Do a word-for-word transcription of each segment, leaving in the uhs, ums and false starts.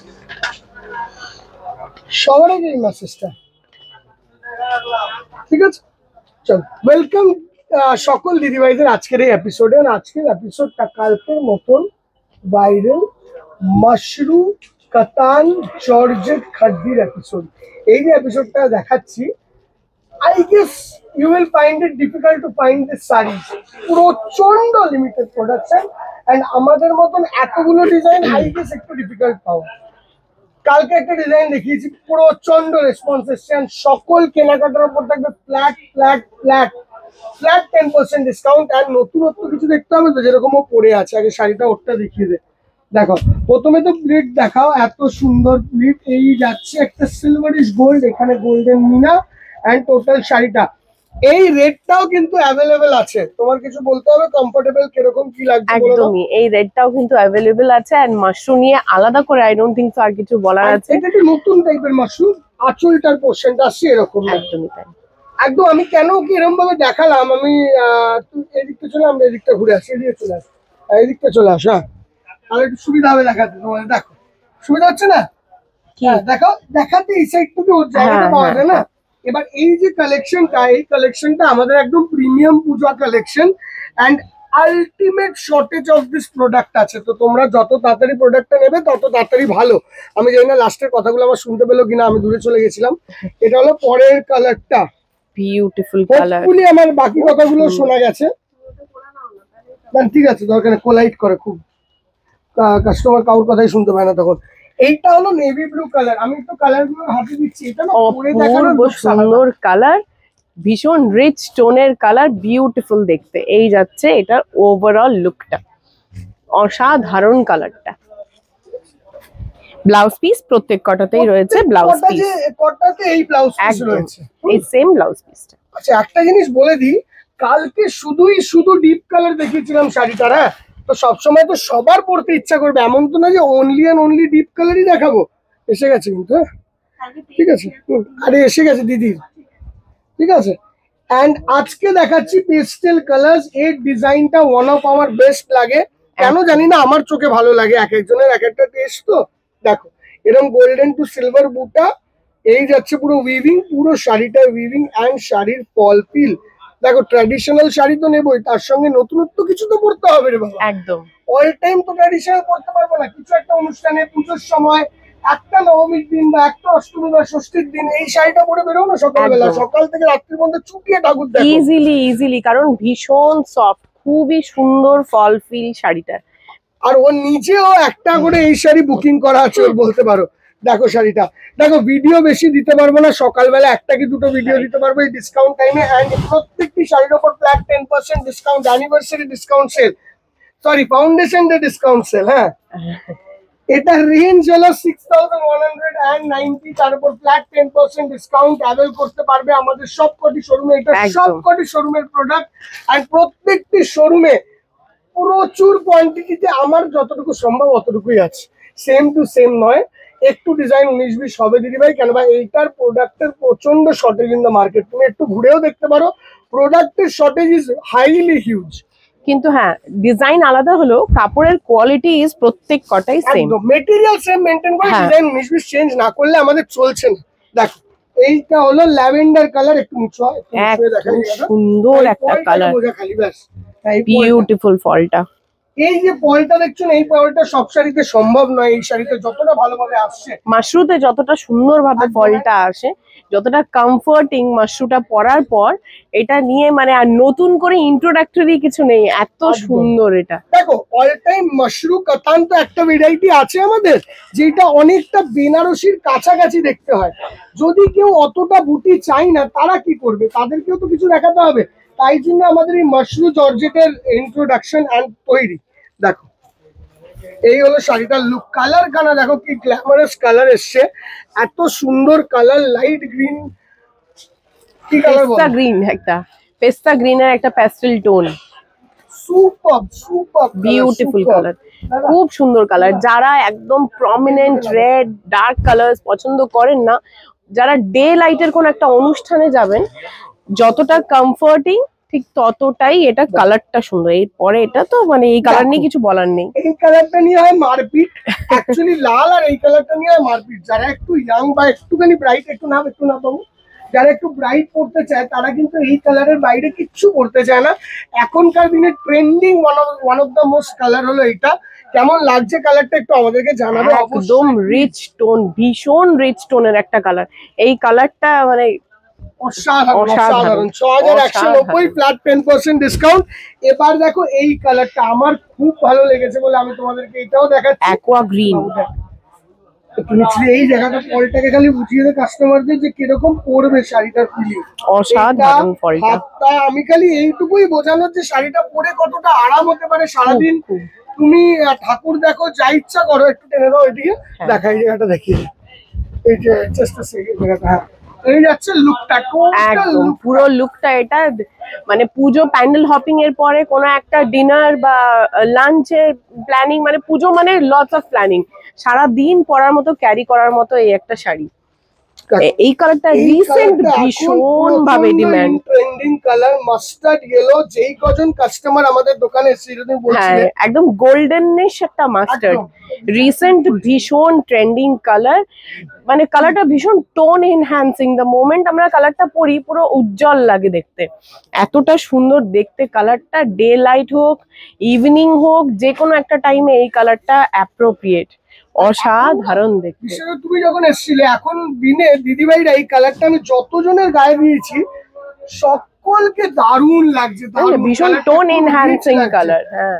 সবার আগে এই মেসেজটা, ঠিক আছে? চল, ওয়েলকাম সকল দিদিভাইদের আজকের এই এপিসোডে। আজকের এপিসোডটা কালকের মতন ভাইরাল মাশরুম কাতান জর্জেট খাদ্দির এপিসোড। এই যে এপিসোডটা দেখাচ্ছি, I guess you will find it difficult to find this sari. প্রচন্ড লিমিটেড প্রোডাকশন, অ্যান্ড আমাদের মতন এতগুলো ডিজাইন আই গেস একটু ডিফিকাল্ট পাওয়া। কালকে একটা ডিজাইন দেখিয়েছি, প্রচন্ড রেসপন্স এসছে, সকল কেনাকাটার উপর থাকবে flat flat flat flat ten percent discount. আর নতুনত্ব কিছু দেখতে হবে তো, যেরকম ও পরে আছে। আগে শাড়িটা ওরটা দেখিয়ে দে। দেখো, প্রথমে তো প্লিট দেখাও, এত সুন্দর প্লিট। এই যাচ্ছে একটা সিলভারিশ গোল্ড, এখানে গোল্ডেন মিনা, অ্যান্ড টোটাল শাড়িটা এই রেটটাও কিন্তু অ্যাভেলেবেল আছে। তোমার কিছু বলতে হবে? কমফোর্টেবল কিরকম কি লাগছে? একদমই, এই রেটটাও কিন্তু অ্যাভেলেবেল আছে। এন্ড মাশরুম নিয়ে আলাদা করে আই ডোন্ট থিংক সো আর কিছু বলার আছে। এটা একটা নতুন টাইপের মাশরুম, আঁচলটার পোরশনটা আসছে এরকম। একদমই তাই, একদম। আমি কেন কি এরকম ভাবে দেখালাম, আমি এদিকটা চলে, আমরা এদিকটা ঘুরে আসি, এদিকে চলে আসি, এদিকটা চলে আস। হ্যাঁ, তাহলে একটু সুবিধা হবে দেখাতে। তোমাদের দেখো, সুবিধা হচ্ছে না? হ্যাঁ, দেখো, দেখাতে এই সাইড থেকে ওর জায়গাটা পাওয়া যায় না। এবার এই যে কালেকশনটা, এই কালেকশনটা আমাদের একদম premium Puja collection, and ultimate shortage of this product আছে। তো তোমরা যত তাড়াতাড়ি প্রোডাক্টটা নেবে তত তাড়াতাড়ি ভালো। আমি জানি না লাস্টের কথাগুলো আবার শুনতে পেলো কিনা, আমি দূরে চলে গেছিলাম। এটা হলো পরের কালারটা, বিউটিফুল কালার। হোপফুলি আমার বাকি কথাগুলো শোনা গেছে। না ঠিক আছে, দরকার নেই, কোলাইট করে খুব, কাস্টমার কারোর কথাই শুনতে পায় না তখন। এইটা হলো নেভি ব্লু কালার। আমি একটু কালার গুলো হাতে দিচ্ছি। এটা না পরে দেখানোর সুন্দর কালার, ভীষণ রিচ টোনের কালার, বিউটিফুল দেখতে। এই যাচ্ছে এটার ওভারঅল লুকটা, অসাধারণ কালারটা। ব্লাউজ পিস প্রত্যেক কটাতেই রয়েছে ব্লাউজ পিস, কটাতে এই ব্লাউজ পিস রয়েছে, এই সেম ব্লাউজ পিসটা। আচ্ছা, একটা জিনিস বলে দিই, কালকে শুধুই শুধু ডিপ কালার দেখিয়েছিলাম শাড়িটার। হ্যাঁ, তো সবসময় তো সবার পরতে ইচ্ছা করবে, এমন তো না যে অনলি অ্যান্ড অনলি ডিপ কালারই দেখাবো। এসে গেছে কিন্তু, হ্যাঁ ঠিক আছে, আরে এসে গেছে দিদির, ঠিক আছে। অ্যান্ড আজকে দেখাচ্ছি পেস্টেল কালার্স। এর ডিজাইনটা ওয়ান অফ আমার বেস্ট লাগে, কেন জানি না, আমার চোখে ভালো লাগে। এক একজনের এক একটা টেস্ট তো। দেখো, এরকম গোল্ডেন টু সিলভার বুটা, এই যাচ্ছে পুরো উইভিং, পুরো শাড়িটা উইভিং, অ্যান্ড শাড়ির ফল ফিল দেখো। ট্র্যাডিশনাল শাড়ি তো নেবোই, তার সঙ্গে নতুনত্ব কিছু তো পড়তে হবে রে বাবা। একদম, অল টাইম তো ট্র্যাডিশনাল পড়তে পারবো না। কিছু একটা অনুষ্ঠানে, পুজোর সময়, একটা নবমীর দিন বা একটা অষ্টমী বা ষষ্ঠীর দিন এই শাড়িটা পরে বেরো না সকালবেলা, সকাল থেকে রাত্রির মধ্যে চুটিয়ে ঠাকুর দেখো ইজিলি ইজিলি, কারণ ভীষণ সফট, খুবই সুন্দর ফল ফিল শাড়িটা। আর ওর নিচেও একটা করে এই শাড়ি বুকিং করা আছে, ওর বলতে পারো। দেখো শাড়িটা, দেখো ভিডিও বেশি দিতে পারবো না, সকালবেলা একটা কি দুটো ভিডিও দিতে পারবো এই ডিসকাউন্ট টাইমে। অ্যান্ড প্রত্যেকটি শাড়ির ওপর flat ten percent discount, anniversary discount sale, sorry foundation day discount sale. হ্যাঁ, এটা রেঞ্জ হলো six thousand one hundred and ninety, তার উপর flat ten percent discount avail করতে পারবে আমাদের সবকটি শোরুমে। এটা সবকটি শোরুমের প্রোডাক্ট, আর প্রত্যেকটি শোরুমে প্রচুর কোয়ান্টিটিতে, আমার যতটুকু সম্ভব অতটুকুই আছে। সেম টু সেম নয়, একটু ডিজাইন উনিশ বিশ হবে দিদি ভাই, কেন ভাই এইটার প্রোডাক্টের প্রচন্ড শর্টেজ ইন দ্য মার্কেট। তুমি একটু ঘুরেও দেখতে পারো, প্রোডাক্টের শর্টেজ ইজ হাইলি হিউজ। কিন্তু হ্যাঁ, ডিজাইন আলাদা হলো, কাপড়ের কোয়ালিটি ইজ প্রত্যেক কটাই সেম, মেটেরিয়াল সেম মেইনটেইন করে, ডিজাইন উনিশ বিশ চেঞ্জ না করলে আমাদের চলছে না। দেখো, এইটা হলো ল্যাভেন্ডার কালার, একটু নিচু হয়, সুন্দর একটা কালার, খালি ব্যাস। বিউটিফুল ফলটা। এই যে পলটা দেখছেন, এই পলটা সব শাড়িতে সম্ভব নয়। এই শাড়িতে যতটা ভালোভাবে আসছে, মাশরুতে যতটা সুন্দরভাবে ফলটা আসে, যতটা কমফোর্টিং মাশরুটা পরার পর, এটা নিয়ে মানে আর নতুন করে ইন্ট্রোডাক্টরি কিছু নেই, এত সুন্দর এটা। দেখো, অল টাইম মাশরু কাতান তো একটা ভ্যারাইটি আছে আমাদের, যেটা অনেকটা বেনারসির কাছাকাছি দেখতে হয়। যদি কেউ অতটা বুটি চাই না, তারা কি করবে? তাদেরকেও তো কিছু দেখাতে হবে। তাই জন্য আমাদের এই মাশরু জর্জেটের ইন্ট্রোডাকশন অ্যান্ড তৈরি। দেখো, এই হলো শাড়িটার লুক। কালার কানা দেখো কি গ্ল্যামারাস কালার এসছে, এত সুন্দর কালার, লাইট গ্রিন, কি কালার বল, পেস্তা গ্রিন, একটা পেস্তা গ্রিনের একটা pastel tone, super super beautiful colour, খুব সুন্দর কালার। যারা একদম প্রমিনেন্ট রেড ডার্ক কালার পছন্দ করেন না, যারা ডে লাইটের কোন একটা অনুষ্ঠানে যাবেন, যতটা কমফোর্টিং ঠিক ততটাই এটা কালারটা সুন্দর। এরপরে এটা তো মানে এই কালার নিয়ে কিছু বলার নেই। এই কালারটা নিয়ে হয় মারপিট, অ্যাকচুয়ালি লাল আর এই কালারটা নিয়ে হয় মারপিট। যারা একটু ইয়াং বা একটুখানি ব্রাইট, একটু না একটু না পাবো, যারা একটু ব্রাইট পড়তে চায় তারা কিন্তু এই কালারের বাইরে কিচ্ছু পড়তে চায় না। এখনকার দিনে trending one of one of the most colour হলো এইটা। কেমন লাগছে কালারটা একটু আমাদেরকে জানাবে। একদম রিচ টোন, ভীষণ রিচ টোনের একটা কালার। এই কালারটা মানে অসাধারণ অসাধারণ। ছ হাজার একশো নব্বই ফ্ল্যাট টেন পার্সেন্ট ডিসকাউন্ট। এবার দেখো এই কালারটা আমার খুব ভালো লেগেছে বলে আমি তোমাদেরকে এটাও দেখাচ্ছি। Aqua green. এই জায়গাটা ফলটাকে খালি বুঝিয়ে দেয় কাস্টমারদের যে কিরকম পরবে শাড়িটার ফিলিং। অসাধারণ ফলটা। আমি খালি এইটুকুই বোঝানোর যে শাড়িটা পরে কতটা আরাম হতে পারে সারাদিন। তুমি ঠাকুর দেখো, যা ইচ্ছা করো। একটু টেনে দাও এদিকে, দেখা এই জায়গাটা দেখিয়ে। এই যে জাস্ট জায়গাটা, হ্যাঁ এই যাচ্ছে লুকটা, একদম পুরো লুকটা। এটা মানে পুজো প্যান্ডেল হপিং এর পরে কোনো একটা ডিনার বা লাঞ্চের প্ল্যানিং, মানে পুজো মানে লটস অফ প্ল্যানিং, সারা দিন পরার মতো, ক্যারি করার মতো এই একটা শাড়ি। এই কালারটা রিসেন্ট ভীষণ ভাবে demand. Trending colour mustard yellow. যেই কজন কাস্টমার আমাদের দোকানে এসেছিলেন বলছিলেন একদম গোল্ডেনিশ একটা মাস্টার্ড, রিসেন্ট ভীষণ ট্রেন্ডিং কালার। মানে কালারটা ভীষণ টোন এনহ্যান্সিং। দ্য মোমেন্ট আমরা কালারটা পরি পুরো উজ্জ্বল লাগে দেখতে, এতটা সুন্দর দেখতে কালারটা। ডে লাইট হোক, ইভিনিং হোক, যে কোনো একটা টাইমে এই কালারটা অ্যাপ্রোপ্রিয়েট, অসাধারণ দেখতে। তুমি যখন এসেছিলে, এখন দিনে দিদিভাইরা এই কালারটা আমি যতজনের গায়ে দিয়েছি সকলকে দারুণ লাগছে। ভীষণ টোন এনহ্যান্সিং কালার। হ্যাঁ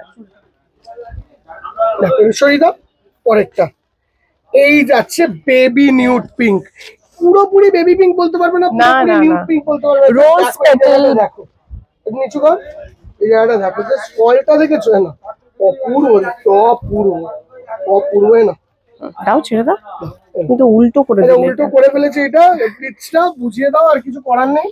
সরিদা পরেরটা এই যাচ্ছে বেবি নিউড পিঙ্ক। পুরোপুরি বেবি পিঙ্ক বলতে পারবে না, পুরোপুরি নিউড পিঙ্ক বলতে পারবে। রোজ পেটাল দেখো, নিচু কর, এই জায়গাটা দেখো, জাস্ট ফলটা দেখেছো না? অপূর্ব, অপূর্ব অপূর্ব। না দাও, ছেড়ে দাও, কিন্তু উল্টো করে দিলে। উল্টো করে ফেলেছে এটা, প্লিজটা বুঝিয়ে দাও। আর কিছু করার নেই,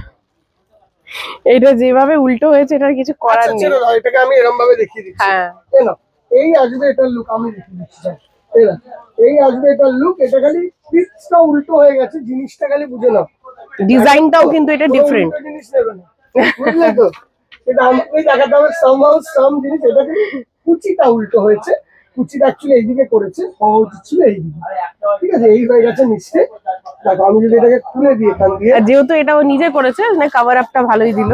এটা যেভাবে উল্টো হয়েছে এটা কিছু করার নেই। এটাকে আমি এরকম ভাবে দেখিয়ে দিচ্ছি। হ্যাঁ এই না, এই আসবে এটার লুক আমি দেখিয়ে দিচ্ছি। এই না, এই আসবে এটার লুক। এটা খালি প্লিজটা উল্টো হয়ে গেছে, জিনিসটা খালি বুঝে নাও। ডিজাইনটাও কিন্তু এটা ডিফারেন্ট জিনিস নেবে না, বুঝলে তো? এটা আমাকে দেখাতে হবে সামহাউ সাম জিনিস। এটা কিন্তু কুচিটা উল্টো হয়েছে, কুচিটা অ্যাকচুয়ালি এইদিকে করেছে, হওয়া উচিত ছিল এইদিকে। ঠিক আছে, এই হয়ে গেছে মিস্টেক। দেখো আমি যদি এটাকে খুলে দিই এখান দিয়ে, যেহেতু এটা ও নিজে করেছে, মানে কভার আপটা ভালোই দিল।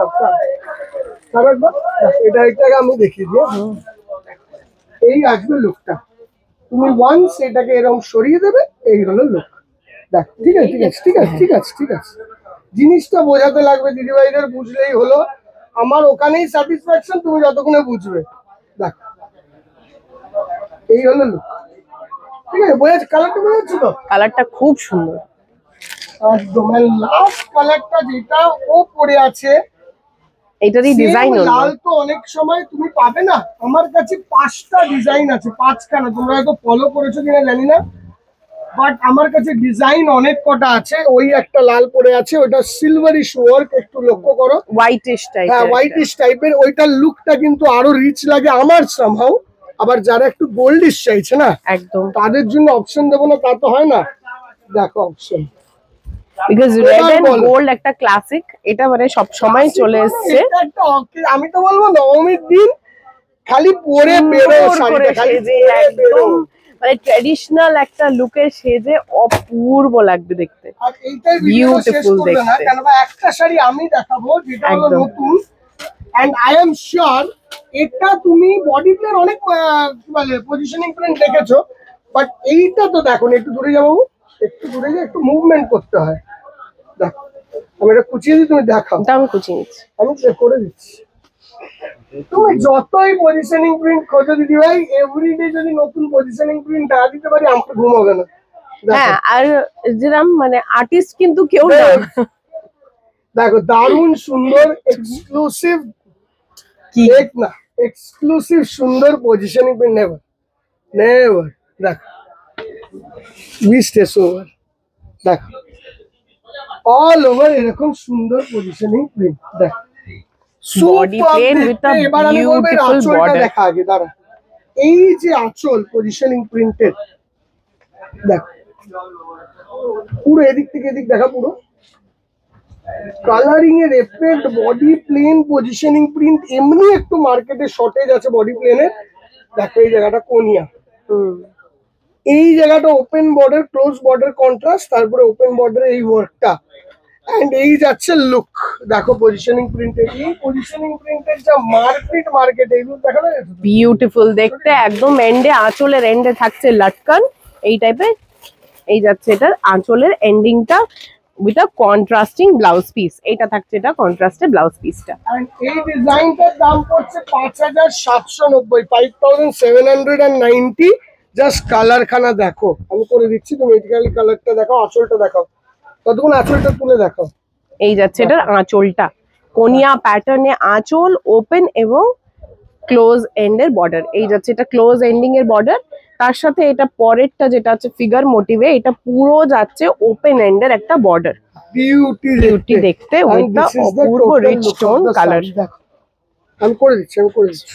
এটা এটাকে আমি দেখিয়ে দিই। এই আসবে লুকটা, তুমি ওয়ান্স এটাকে এরকম সরিয়ে দেবে, এই হলো লুক। দেখ, ঠিক আছে ঠিক আছে ঠিক আছে ঠিক আছে ঠিক আছে জিনিসটা বোঝাতে লাগবে দিদিভাইদের, বুঝলেই হলো। আমার ওখানেই স্যাটিসফ্যাকশন, তুমি যতক্ষণে বুঝবে। দেখ, এই হলো লুক। ঠিক আছে, বোঝাচ্ছে? কালারটা বোঝাচ্ছে তো? কালারটা খুব সুন্দর একদম। লাস্ট কালারটা যেটা ও পরে আছে, এটারই ডিজাইন হলো লাল, তো অনেক সময় তুমি পাবে না। আমার কাছে পাঁচটা ডিজাইন আছে, পাঁচখানা। তোমরা হয়তো ফলো করেছো কিনা জানি না, বাট আমার কাছে ডিজাইন অনেক কটা আছে। ওই একটা লাল পরে আছে, ওটা সিলভারিশ ওয়ার্ক, একটু লক্ষ্য করো, হোয়াইটিশ টাইপ। হ্যাঁ হোয়াইটিশ টাইপের। ওইটার লুকটা কিন্তু আরো রিচ লাগে আমার সামহাউ। আবার যারা একটু গোল্ডিশ চাইছে না, একদম তাদের জন্য অপশন দেবো না তা তো হয় না। দেখো option, because red and gold একটা ক্লাসিক, এটা মানে সব সময় চলে এসেছে। আমি তো বলবো নবমীর দিন খালি পরে বেরো শাড়িটা, খালি একদম মানে ট্র্যাডিশনাল একটা লুকে সেজে অপূর্ব লাগবে দেখতে। আর এইটাই ভিডিও শেষ করবে না, কেন একটা শাড়ি আমি দেখাবো যেটা হলো নতুন, এন্ড আই এম শিওর এটা তুমি বডি প্লের অনেক কি বলে পজিশনিং প্রিন্ট দেখেছো, বাট এইটা তো দেখো। একটু দূরে যাবো, একটু দূরে গিয়ে একটু মুভমেন্ট করতে হয়। দেখো আমি এটা কুচিয়ে দিই, তুমি দেখাও। আমি কুচিয়ে নিচ্ছি, আমি করে দিচ্ছি। তুমি যতই পজিশনিং প্রিন্ট খোঁজো দিদি ভাই, এভরিডে যদি নতুন পজিশনিং প্রিন্ট না দিতে পারি আমার ঘুম হবে না। হ্যাঁ, আর যেরকম মানে আর্টিস্ট কিন্তু কেউ না। দেখো দারুণ সুন্দর এক্সক্লুসিভ, কি এক না এক্সক্লুসিভ সুন্দর পজিশনিং প্রিন্ট। নেভার নেভার দেখো, উইস্ট ওভার, দেখো অল ওভার এরকম সুন্দর পজিশনিং প্রিন্ট। দেখো এবার আমি বলবো আঁচলটা দেখা আগে, দাঁড়া। এই যে আঁচল পজিশনিং প্রিন্টেড, দেখ পুরো এদিক থেকে এদিক দেখা, পুরো কালারিং এর effect, body plain, positioning print, এমনি একটু মার্কেটে শর্টেজ আছে বডি প্লেনের। দেখো এই জায়গাটা কোনিয়া, হুম এই জায়গাটা open border, close border contrast, তারপরে ওপেন বর্ডার এই ওয়ার্কটা, এন্ড এই যাচ্ছে লুক। দেখো পজিশনিং প্রিন্টের, এই পজিশনিং প্রিন্টের যা মার্কেট মার্কেট এইগুলো দেখা যায়। বিউটিফুল দেখতে, একদম এন্ডে আঁচলের এন্ডে থাকছে লাটকান এই টাইপের। এই যাচ্ছে এটার আঁচলের এন্ডিংটা with a contrasting blouse piece, এটা থাকছে এটা কন্ট্রাস্টে ব্লাউজ পিসটা। And এই ডিজাইনটার দাম পড়ছে পাঁচ হাজার সাতশো নব্বই, five thousand seven hundred and ninety. Just colour খানা দেখো, আমি করে দিচ্ছি, তুমি এটিক্যালি কালারটা দেখো, আঁচলটা দেখাও, ততক্ষণ আঁচলটা তুলে দেখো। এই যাচ্ছে এটার আঁচলটা, কোনিয়া প্যাটার্নে আঁচল, ওপেন এবং ক্লোজ এন্ডের বর্ডার। এই যাচ্ছে এটা ক্লোজ এন্ডিং এর বর্ডার, তার সাথে এটা পরেরটা যেটা আছে ফিগার মোটিভে, এটা পুরো যাচ্ছে ওপেন এন্ডের একটা বর্ডার। বিউটি বিউটি দেখতে উইথ দা অপূর্ব রিচ টোন কালার। আমি করে দিচ্ছি, আমি করে দিচ্ছি।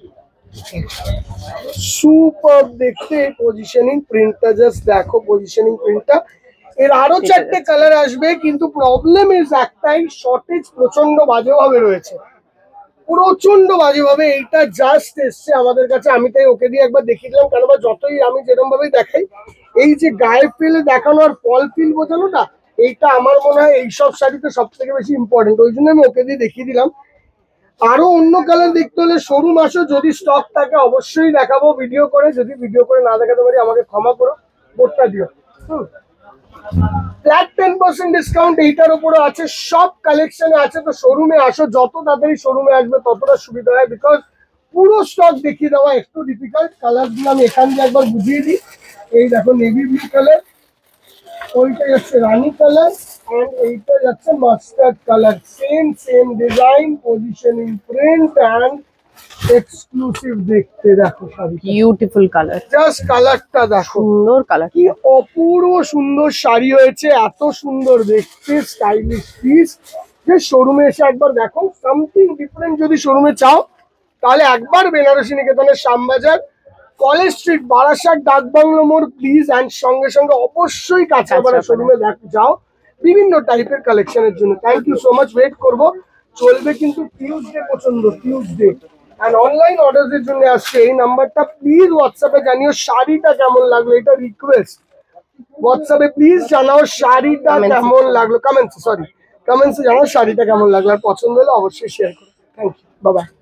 সুপার দেখতে পজিশনিং প্রিন্টটা, জাস্ট দেখো পজিশনিং প্রিন্টটা। এর আরো চারটে কালার আসবে, কিন্তু প্রবলেম ইজ একটাই, শর্টেজ প্রচন্ড বাজেভাবে রয়েছে, প্রচন্ড বাজেভাবে। এইটা জাস্ট এসছে আমাদের কাছে, আমি তাই ওকে দিয়ে একবার দেখিয়ে দিলাম, কেন বা যতই আমি যেরকম ভাবে দেখাই, এই যে গায়ে ফেলে দেখানো আর ফল ফিল বোঝানোটা, এইটা আমার মনে হয় এইসব শাড়িতে সব থেকে বেশি ইম্পর্টেন্ট, ওই জন্য আমি ওকে দিয়ে দেখিয়ে দিলাম। আরো অন্য কালার দেখতে হলে শোরুম আসো, যদি স্টক থাকে অবশ্যই দেখাবো ভিডিও করে, যদি ভিডিও করে না দেখাতে পারি আমাকে ক্ষমা করো, বোর্ডটা দিও। হুম, ফ্ল্যাট টেন পার্সেন্ট ডিসকাউন্ট এইটার উপরে আছে, সব কালেকশনে আছে। তো শোরুমে আসো, যত তাড়াতাড়ি শোরুমে আসবে ততটা সুবিধা হয়, বিকজ পুরো স্টক দেখিয়ে দেওয়া একটু ডিফিকাল্ট। কালার গুলো আমি এখান দিয়ে একবার বুঝিয়ে দিই। এই দেখো নেভি ব্লু কালার, ওইটা যাচ্ছে রানী কালার, এন্ড এইটা যাচ্ছে mustard colour. Same same design, positioning print and exclusive দেখতে। দেখো শাড়ি, বিউটিফুল কালার, জাস্ট কালারটা দেখো, সুন্দর কালার, কি অপূর্ব সুন্দর শাড়ি হয়েছে, এত সুন্দর দেখতে, স্টাইলিশ পিস। যে শোরুমে এসে একবার দেখো, সামথিং ডিফারেন্ট যদি শোরুমে চাও, তাহলে একবার বেনারসি নিকেতনের শ্যামবাজার, কলেজ স্ট্রিট, বারাসাত, ডাকবাংলো মোড় প্লিজ, অ্যান্ড সঙ্গে সঙ্গে অবশ্যই কাঁচরাপাড়া শোরুমে যাও বিভিন্ন টাইপের কালেকশনের জন্য। Thank you so much, wait করবো, চলবে কিন্তু টিউসডে পর্যন্ত, টিউসডে। অ্যান্ড অনলাইন অর্ডারের জন্য আসছে এই নাম্বারটা, প্লিজ হোয়াটসঅ্যাপে জানিও শাড়িটা কেমন লাগলো, এটা রিকোয়েস্ট। হোয়াটসঅ্যাপে প্লিজ জানাও শাড়িটা কেমন লাগলো, কমেন্টস সরি কমেন্টসে জানাও শাড়িটা কেমন লাগলো, আর পছন্দ হলে অবশ্যই শেয়ার করো। Thank you, bye by.